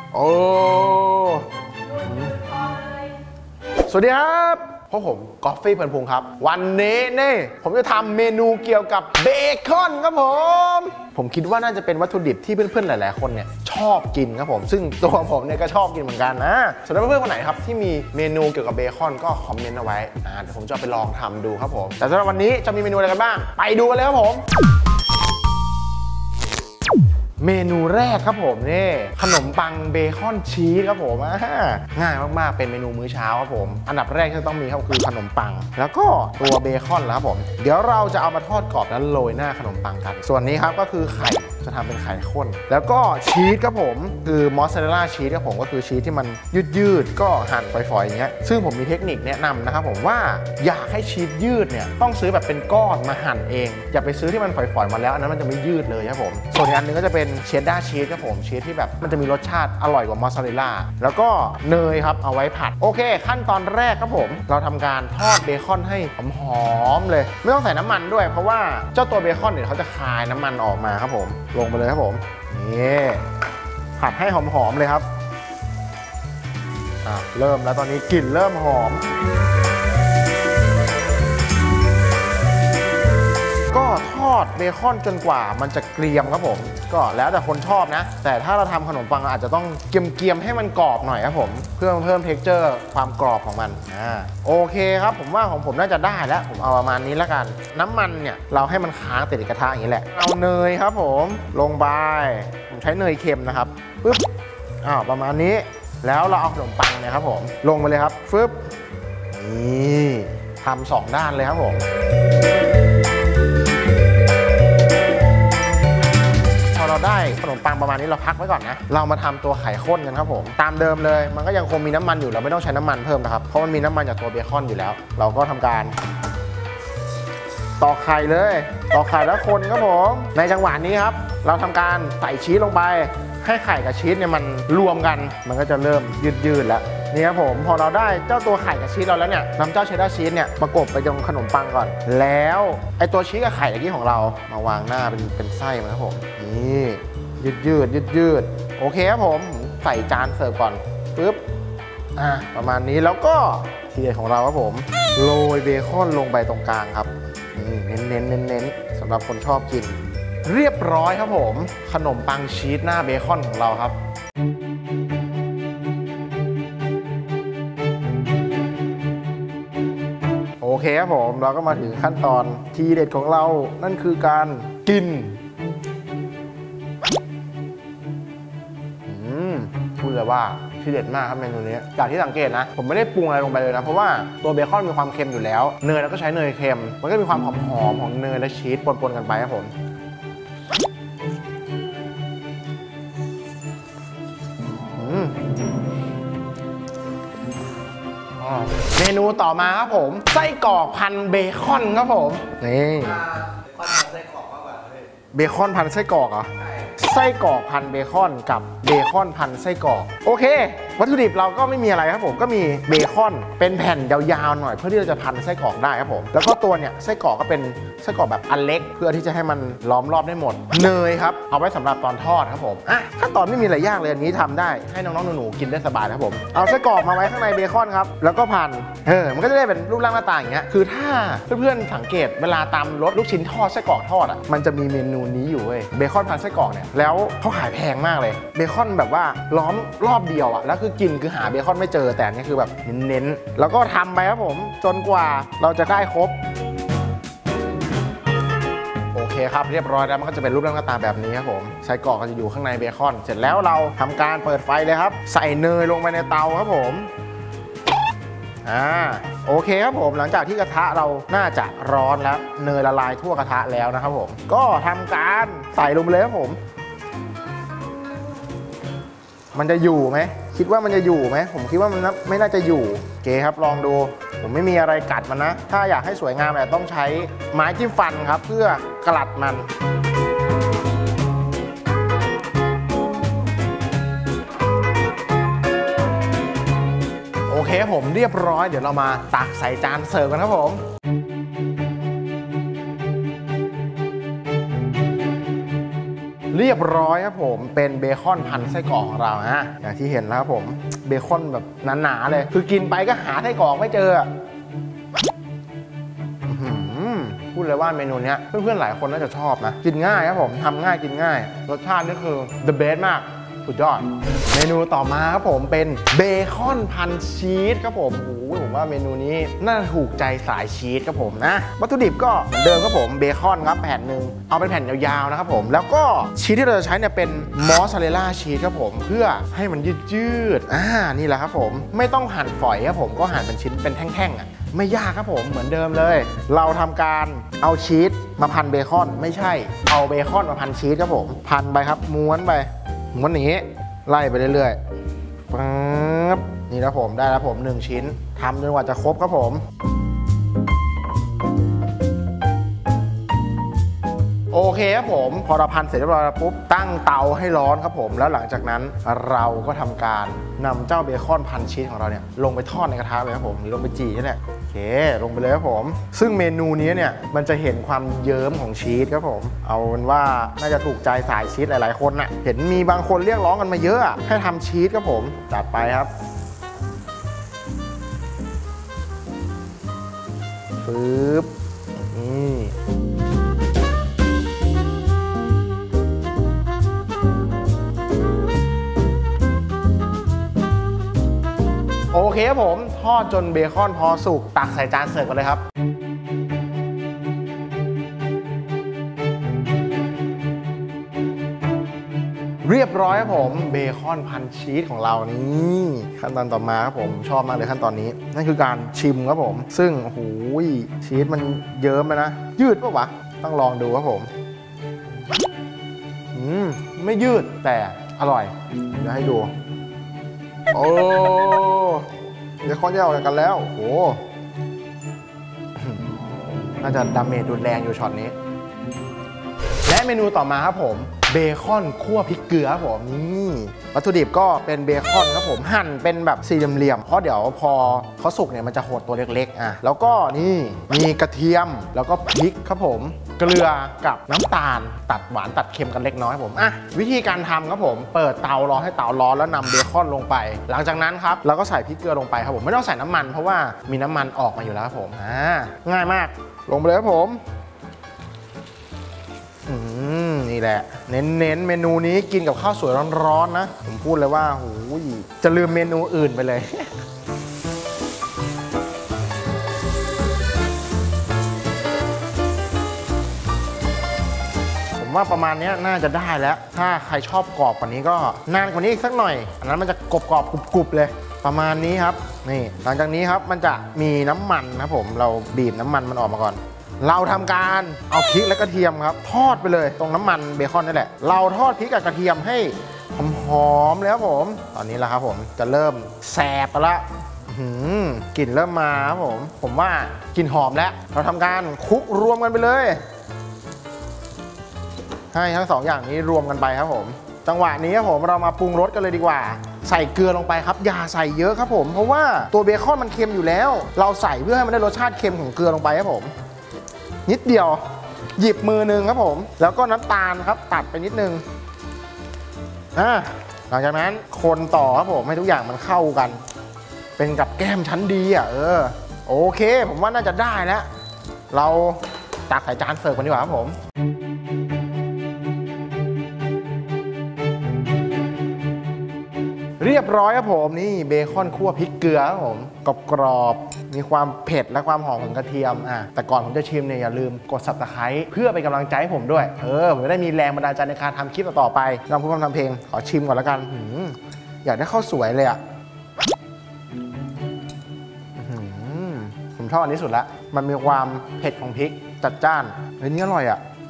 โอ้สวัสดีครับพวกผมกอฟฟี่เพลินพุงครับวันนี้นี่ผมจะทำเมนูเกี่ยวกับเบคอนครับผมคิดว่าน่าจะเป็นวัตถุดิบที่เพื่อนๆหลายๆคนเนี่ยชอบกินครับผมซึ่งตัวผมเนี่ยก็ชอบกินเหมือนกันนะสำหรับเพื่อนๆคนไหนครับที่มีเมนูเกี่ยวกับเบคอนก็คอมเมนต์เอาไว้เดี๋ยวผมจะไปลองทำดูครับผมแต่สำหรับวันนี้จะมีเมนูอะไรกันบ้างไปดูกันเลยครับผมเมนูแรกครับผมนี่ขนมปังเบคอนชีสครับผมง่ายมากๆเป็นเมนูมื้อเช้าครับผมอันดับแรกที่ต้องมีครับคือขนมปังแล้วก็ตัวเบคอนครับผมเดี๋ยวเราจะเอามาทอดกรอบแล้วโรยหน้าขนมปังกันส่วนนี้ครับก็คือไข่จะทำเป็นไข่ข้นแล้วก็ชีสครับผมคือมอสซาเรลล่าชีสครับผมก็คือชีสที่มันยืดก็หั่นฝอยๆอย่างเงี้ยซึ่งผมมีเทคนิคแนะนำนะครับผมว่าอยากให้ชีสยืดเนี่ยต้องซื้อแบบเป็นก้อนมาหั่นเองอย่าไปซื้อที่มันฝอยๆมาแล้วอันนั้นมันจะไม่ยืดเลยครับผมส่วนอีกอันนึงก็จะเป็นเชดดาร์ชีสครับผมชีสที่แบบมันจะมีรสชาติอร่อยกว่ามอสซาเรลล่าแล้วก็เนยครับเอาไว้ผัดโอเคขั้นตอนแรกครับผมเราทำการทอดเบคอนให้หอมๆเลยไม่ต้องใส่น้ำมันด้วยเพราะว่าเจ้าตัวเบคอนเนี่ยเขาจะคายน้ำมันออกมาครับผมลงไปเลยครับผมนี่ผัดให้หอมๆเลยครับเริ่มแล้วตอนนี้กลิ่นเริ่มหอมก็ทอดเบคอนจนกว่ามันจะเกรียมครับผมก็แล้วแต่คนชอบนะแต่ถ้าเราทำขนมปังอาจจะต้องเกรียมให้มันกรอบหน่อยครับผมเพื่อเพิ่มเท็กเจอร์ความกรอบของมันโอเคครับผมว่าของผมน่าจะได้แล้วผมเอาประมาณนี้แล้วกันน้ำมันเนี่ยเราให้มันค้างติดกระทะอย่างนี้แหละเอาเนยครับผมลงไปผมใช้เนยเค็มนะครับปึ๊บประมาณนี้แล้วเราเอาขนมปังเนี่ยครับผมลงไปเลยครับฟึบนี่ทำ2ด้านเลยครับผมเราได้ขนมปังประมาณนี้เราพักไว้ก่อนนะเรามาทำตัวไข่ข้นกันครับผมตามเดิมเลยมันก็ยังคงมีน้ำมันอยู่เราไม่ต้องใช้น้ำมันเพิ่มนะครับเพราะมันมีน้ำมันจากตัวเบคอนอยู่แล้วเราก็ทำการตอกไข่เลยตอกไข่แล้วคนครับผมในจังหวะนี้ครับเราทำการใส่ชีสลงไปให้ไข่กับชีสเนี่ยมันรวมกันมันก็จะเริ่มยืดแล้วนี่ครับผมพอเราได้เจ้าตัวไข่กับชีสเราแล้วเนี่ยนำเจ้าเชดดาร์ชีสเนี่ยประกบไปตรงขนมปังก่อนแล้วไอตัวชีสกับไข่ตะกี้ของเรามาวางหน้าเป็นไส้มันครับผมนี่ยืดโอเคครับผมใส่จานเสิร์ฟก่อนปึ๊บประมาณนี้แล้วก็ทีเด็ดของเราครับผมโรยเบคอนลงไปตรงกลางครับเน้นสำหรับคนชอบกินเรียบร้อยครับผมขนมปังชีสหน้าเบคอนของเราครับโอเคครับผมเราก็มาถึงขั้นตอนทีเด็ดของเรานั่นคือการกินพูดเลยว่าทีเด็ดมากครับเมนูนี้จากที่สังเกตนะผมไม่ได้ปรุงอะไรลงไปเลยนะเพราะว่าตัวเบคอนมีความเค็มอยู่แล้วเนยเราก็ใช้เนยเค็มมันก็มีความหอมของเนยและชีสปนกันไปครับผมเมนูต่อมาครับผมไส้กรอกพันเบคอนครับผมนี่เบคอนพันไส้กรอกเหรอไส้กรอกพันเบคอนกับเบคอนพันไส้กรอกโอเควัตถุดิบเราก็ไม่มีอะไรครับผมก็มีเบคอนเป็นแผ่นยาวๆหน่อยเพื่อที่เราจะพันไส้กรอกได้ครับผมแล้วก็ตัวเนี่ยไส้กรอกก็เป็นไส้กรอกแบบอันเล็กเพื่อที่จะให้มันล้อมรอบได้หมดเนยครับเอาไว้สำหรับตอนทอดครับผมขั้นตอนไม่มีอะไรยากเลยอันนี้ทำได้ให้น้องๆหนูๆกินได้สบายครับผมเอาไส้กรอกมาไว้ข้างในเบคอนครับแล้วก็พันมันก็จะได้เป็นรูปร่างหน้าตาอย่างเงี้ยคือถ้าเพื่อนๆสังเกตเวลาตามรถลูกชิ้นทอดไส้กรอกทอดมันจะมีเมนูนี้อยู่เว้ยเบคอนพันไส้กรอกเนี่ยแล้วเขาขายแพงมากเลยเบคอนแบบว่าล้อมรอบเดียวแล้วคือกินคือหาเบคอนไม่เจอแต่อันนี้คือแบบเน้นๆแล้วก็ทำไปครับผมจนกว่าเราจะได้ครบโอเคครับเรียบร้อยแล้วมันก็จะเป็นรูปร่างหน้าตาแบบนี้ครับผมไส้กรอกก็จะอยู่ข้างในเบคอนเสร็จแล้วเราทำการเปิดไฟเลยครับใส่เนยลงไปในเตาครับผมโอเคครับผมหลังจากที่กระทะเราน่าจะร้อนแล้วเนยละลายทั่วกระทะแล้วนะครับผมก็ทำการใส่ลงไปเลยครับผมมันจะอยู่ไหมคิดว่ามันจะอยู่ไหมผมคิดว่ามันไม่น่าจะอยู่โอเคครับลองดูผมไม่มีอะไรกัดมันนะถ้าอยากให้สวยงามต้องใช้ไม้จิ้มฟันครับเพื่อกลัดมันโอเคผมเรียบร้อยเดี๋ยวเรามาตักใส่จานเสิร์ฟกันครับผมเรียบร้อยครับผมเป็นเบคอนพันไส้กรอกของเรานะอย่างที่เห็นแล้วครับผมเบคอนแบบหนาๆเลยคือกินไปก็หาไส้กรอกไม่เจอพูดเลยว่าเมนูนี้เพื่อนๆหลายคนน่าจะชอบนะกินง่ายครับผมทำง่ายกินง่ายรสชาตินี่คือ the best มากสุดยอดเมนูต่อมาครับผมเป็นเบคอนพันชีสครับผมโอ้โหผมว่าเมนูนี้น่าถูกใจสายชีสครับผมนะวัตถุดิบก็เหมือนเดิมครับผมเบคอนครับแผ่นหนึ่งเอาเป็นแผ่นยาวๆนะครับผมแล้วก็ชีสที่เราจะใช้เนี่ยเป็นมอสซาเรลล่าชีสครับผมเพื่อให้มันยืดนี่แหละครับผมไม่ต้องหั่นฝอยครับผมก็หั่นเป็นชิ้นเป็นแท่งๆไม่ยากครับผมเหมือนเดิมเลยเราทำการเอาชีสมาพันเบคอนไม่ใช่เอาเบคอนมาพันชีสครับผมพันไปครับม้วนไปม้วนอย่างนี้ไล่ไปเรื่อยๆปั๊บนี่แล้วผมได้แล้วผม1ชิ้นทำจนกว่าจะครบครับผมโอเคครับผมพอเราพันเสร็จเรียบร้อยแล้วปุ๊บตั้งเตาให้ร้อนครับผมแล้วหลังจากนั้นเราก็ทำการนำเจ้าเบคอนพันชีสของเราเนี่ยลงไปทอดในกระทะเลยครับผมหรือลงไปจี่นี่แหละโอเคลงไปเลยครับผมซึ่งเมนูนี้เนี่ยมันจะเห็นความเยิ้มของชีสครับผมเอาเป็นว่าน่าจะถูกใจสายชีสหลายๆคนน่ะเห็นมีบางคนเรียกร้องกันมาเยอะให้ทำชีสครับผมจัดไปครับปึ๊บนี่โอเคครับผมทอดจนเบคอนพอสุกตักใส่จานเสิร์ฟกันเลยครับเรียบร้อยครับผมเบคอนพันชีสของเรานี่ขั้นตอนต่อมาครับผมชอบมากเลยขั้นตอนนี้นั่นคือการชิมครับผมซึ่งโอ้โหชีสมันเยิ้มไปนะยืดปะวะต้องลองดูครับผมไม่ยืดแต่อร่อยเดี๋ยวให้ดูโอ้เบคอนแยกออกจากกันแล้วโอ้น่าจะดาเมจรุนแรงอยู่ช็อตนี้และเมนูต่อมาครับผมเบคอนคั่วพริกเกลือครับผมนี่วัตถุดิบก็เป็นเบคอนครับผมหั่นเป็นแบบสี่เหลี่ยมๆเพราะเดี๋ยวพอเขาสุกเนี่ยมันจะหดตัวเล็กๆแล้วก็นี่มีกระเทียมแล้วก็พริกครับผมเกลือกับน้ำตาลตัดหวานตัดเค็มกันเล็กน้อยผมวิธีการทำครับผมเปิดเตารอให้เตาร้อนแล้วนำเบคอนลงไปหลังจากนั้นครับเราก็ใส่พริกเกลือลงไปครับผมไม่ต้องใส่น้ำมันเพราะว่ามีน้ำมันออกมาอยู่แล้วครับผมง่ายมากลงไปเลยครับผมนี่แหละเน้นเมนูนี้กินกับข้าวสวยร้อนๆนะผมพูดเลยว่าโหจะลืมเมนูอื่นไปเลยผมว่าประมาณนี้น่าจะได้แล้วถ้าใครชอบกรอบกว่านี้ก็นานกว่านี้อีกสักหน่อยอันนั้นมันจะกรอบกรุบเลยประมาณนี้ครับนี่หลังจากนี้ครับมันจะมีน้ำมันนะผมเราบีบน้ำมันมันออกมาก่อนเราทำการเอาพริกและกระเทียมครับทอดไปเลยตรงน้ำมันเบคอนนี่แหละเราทอดพริกกับกระเทียมให้หอมๆแล้วผมตอนนี้แหละครับผมจะเริ่มแสบไปละกลิ่นเริ่มมาครับผมว่ากลิ่นหอมแล้วเราทำการคลุกรวมกันไปเลยให้ทั้ง2อย่างนี้รวมกันไปครับผมจังหวะนี้ครับผมเรามาปรุงรสกันเลยดีกว่าใส่เกลือลงไปครับอย่าใส่เยอะครับผมเพราะว่าตัวเบคอนมันเค็มอยู่แล้วเราใส่เพื่อให้มันได้รสชาติเค็มของเกลือลงไปครับผมนิดเดียวหยิบมือนึงครับผมแล้วก็น้ำตาลครับตัดไปนิดนึงหลังจากนั้นคนต่อครับผมให้ทุกอย่างมันเข้ากันเป็นกับแก้มชั้นดีโอเคผมว่าน่าจะได้แล้วเราตักใส่จานเสิร์ฟกันดีกว่าครับผมเรียบร้อยครับผมนี่เบคอนคั่วพริกเกลือครับผมกรอบๆมีความเผ็ดและความหอมของกระเทียมแต่ก่อนผมจะชิมเนี่ยอย่าลืมกด Subscribe เพื่อเป็นกำลังใจให้ผมด้วยผมจะได้มีแรงบันดาลใจในการทำคลิปต่อไปลองพูดคำทำเพลงขอชิมก่อนแล้วกันอยากได้ข้าวสวยเลยผมชอบอันนี้สุดละมันมีความเผ็ดของพริกจัดจ้านเฮ้ยนี่อร่อย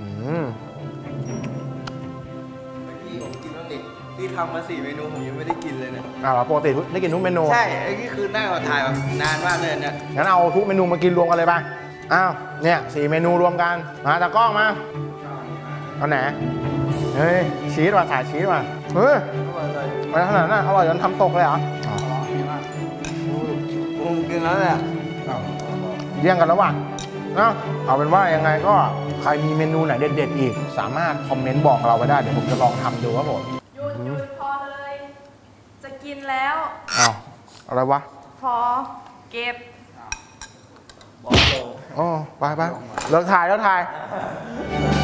ที่ทำมา4 เมนูผมยังไม่ได้กินเลยเนี่ยปกติได้กินทุกเมนูใช่ไอ้นี่คือนั่งถ่ายแบบนานมากเลยเนี่ยงั้นเอาทุกเมนูมากินรวมกันเลยป่ะเนี่ย4 เมนูรวมกันมาตากล้องมาเอาไหนเฮ้ยชีสว่ะถ่ายชีสว่ะไปขนาดนั้นอร่อยจนทำตกเลยเหรอกินแล้วเนี่ยเลี้ยงกันแล้วว่ะเอาเป็นว่ายังไงก็ใครรมีเมนูไหนเด็ดๆอีก สามารถคอมเมนต์บอกเราไว้ได้เดี๋ยวผมจะลองทำดูครับผมหยุดพอเลย จะกินแล้วอ้าวอะไรวะพอเก็บบอกโลอ๋อไปเลิกถ่าย